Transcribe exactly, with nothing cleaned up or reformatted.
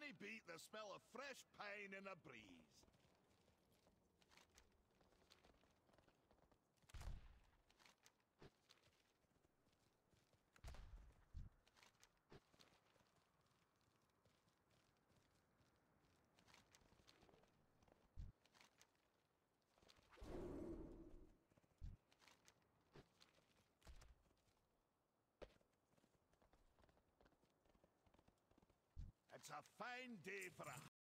can't beat the smell of fresh pine in a breeze. It's a fine day for a